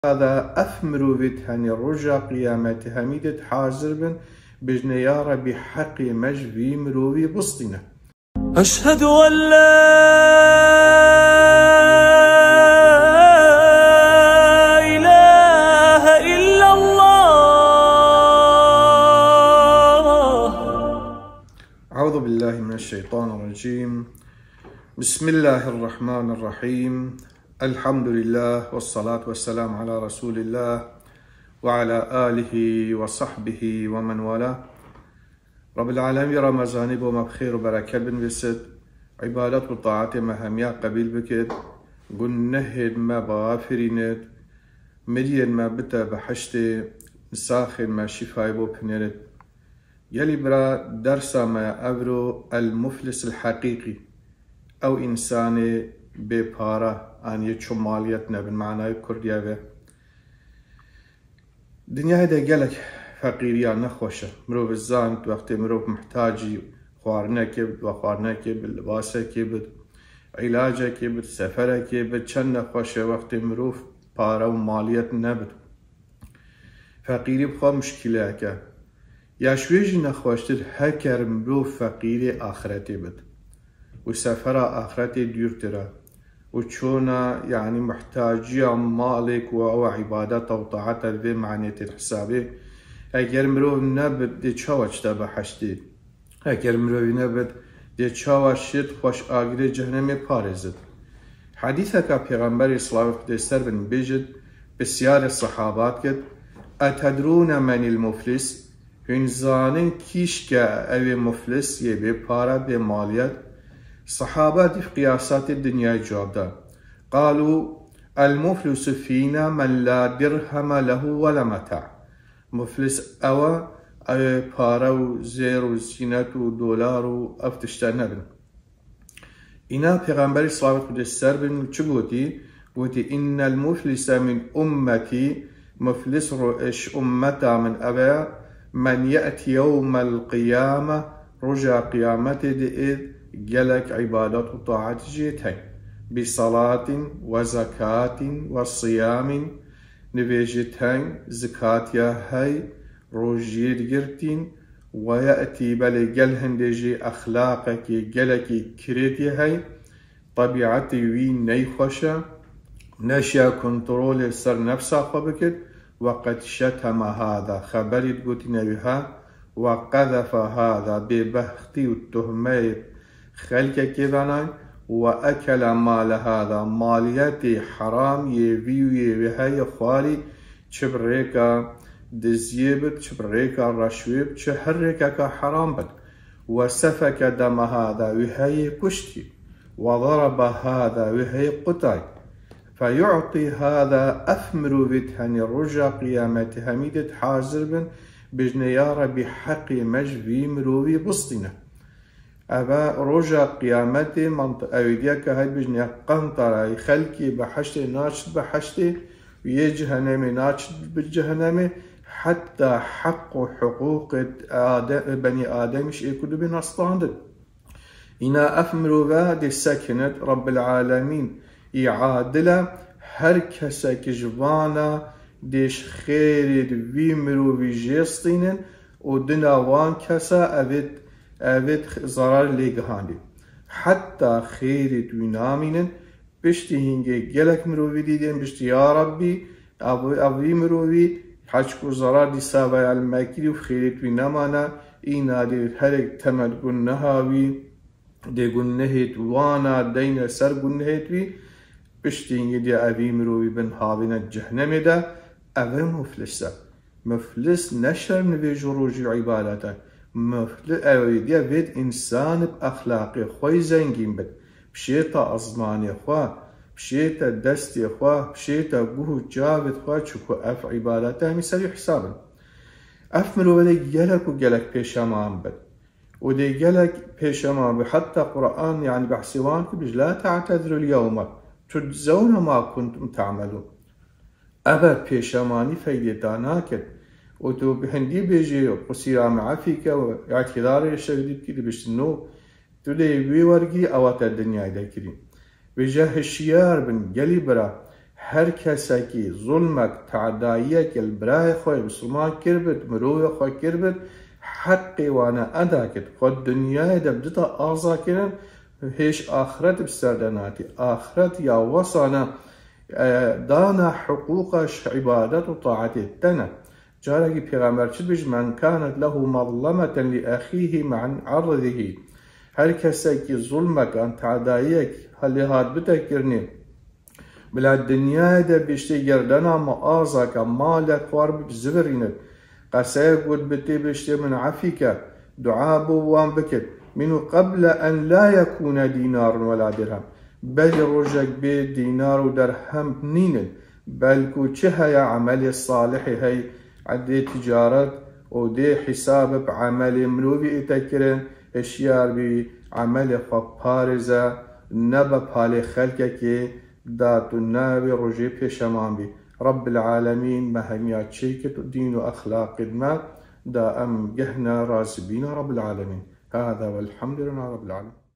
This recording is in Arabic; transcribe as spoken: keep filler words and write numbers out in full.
هذا أثمر بتهني الرجا قيامة هميدة حاضر بن بجنيارة بحق مجفي مروي بسطنا. أشهد أن لا إله إلا الله. أعوذ بالله من الشيطان الرجيم. بسم الله الرحمن الرحيم. الحمد لله والصلاة والسلام على رسول الله وعلى آله وصحبه ومن والاه. رب العالمين رمضاني بوما بخير وبركة بن بسد عبادات وطاعات مهمية قبيل بكد قل نهد ما بغافرينت مدين ما بتا بحشتي مساخن ما شفاي بو بنيرت يلي برا درسا ما أبرو المفلس الحقيقي أو إنساني بپاره آن یه چمالیت نبن معنای کردیه و دنیای ده گلک فقیریان نخوشه مروب الزانت وقتی مروب محتاجی خوارنه که بود و خوارنه که بود لباسه که بود علاجه که بود سفره که بود چند نخوشه وقتی مروب پاره و مالیت نبود فقیری بخواه مشکله که یا شویجی نخوشتر هکر مروب فقیری آخرتی بود و سفر آخرتی دیرتره وشونا يعني محتاجية مالك و عبادات و طاعات الفي معنية الحسابي اگر مرو نبد دي چاوش تبا حشتي اگر مرو نبد دي چاوش شد خوش آگره جهنم پارزد حديثك پیغمبر اسلام قدسر بن بيجد بسيار الصحابات كد اتدرون من المفلس هنزانن كيش كا اوي مفلس يبي پارا بي ماليات صحابة في قياسات الدنيا جوابدا قالوا المفلس فينا من لا درهم له ولا متاع مفلس أوا أي بارو زيرو زينة دولار أفتشتر نبن إنا پیغمبر صلى الله عليه وسلم چه قوتي إن المفلس من أمتي مفلس رؤش أمتا من أبا من يأتي يوم القيامة رجع قيامته دئد جلك عبادات وطاعات جيتهي بصلاة وزكاة وصيام نبيجتهي زكاة هاي روجير جرتين ويأتي بلي جلهن ديجي أخلاقك جلك كريتي هاي طبيعتي وين نيخوشة نشيا كنترول سر نفسها خبكت وقد شتم هذا خبرت قلت نبيها وقذف هذا ببختي والتهمير خلق كيفاناي وأكل مال هذا مالياتي حرام يبيوي بهاي خوالي چبريكا دزيبت چبريكا رشويب چهريكا كحرام بد وسفك دم هذا وهي كشتي وضرب هذا وهي قطاي فيعطي هذا أثمر بتهني الرجا قيامة هميدة حاضر بن بجنيارة بحق مجفي مروي بسطنا أبا رجع قيامتي منطقة أوديا كهاي بجنيا قنطرة خلقي بحشتي ناشد بحشتي ويجهنمي ناشد بالجهنمي حتى حق حقوق آدم بني آدم مش يكونوا بنصطاندد إنا أفمروا بعد سكنت رب العالمين يعادل هر كسا كجوانا ديش خير ويمرو ويجيستينن ودنا وان كسا أبد أبد ضرر ليجهاندي حتى خير دوينامين بشتي هنجي جلك مروي ديدين بشتي يا ربي أبو أبوي مروي حشكو ضرر دي سابع المكري وخير دوينامانا إينا دي هرق تمد قنهاوي دي قنهت وانا دين سر قنهتوي بشتي هنجي دي أبوي مروي بن هاوين الجهنم دا أبو مفلسة مفلس نشر نبي جروج عبادته مفلس أويديا بيت إنسان بأخلاقي خوي زنجين بد بشيطة أزماني خواه بشيطة دستي خواه بشيطة قوه جابت خواه چوكو أف عبادته مسالي حسابا أفمرو ولي جلك وجلك بيشامان بد ودي جلك بيشامان بد حتى قرآن يعني بحسوان بج لا تعتذروا اليوم تجزون ما كنتم تعملون أبا بيشاماني فايدتاناكت وتو بهندي بيجي قصيرا معفيك واعتذار الشديد كده بيشتنو تولي بيورجي أوات الدنيا دا كريم بجاه الشيار بن جلي برا هر کسکی ظلمک تعداییک البرای خوی بسلمان کربت مروی خوی کربت حقی وانا ادا کد خود دنیای دبدتا آزا کنن هیچ آخرت بسردناتی آخرت یا وصانا دانا حقوقش عبادت و طاعتی تنه جاركي پیغمبر چی بيج من كانت له مظلمة لأخيه مع عرضه هر کسی که ظلمك ان تعداییک هلی هاد بتكرني بلا الدنيا ده بيشتي گردنا مآزك مالك وارب بزبرينت قسايا قد بتي بيشتي من عفيك دعاء بوان بكت منه قبل أن لا يكون دينار ولا درهم بل رجك بي دينار ودرهم نين بل كو چه عمل الصالح هي عدي تجارت ودي حساب بعمل مروبي اتكرن اشيار بعمل خبارزة نبا بالي خلقك داتو نابي رجي بيشمان بي رب العالمين مهميات شيكت دين واخلاق ما دا ام جهنا راسبين رب العالمين هذا والحمد لله رب العالمين.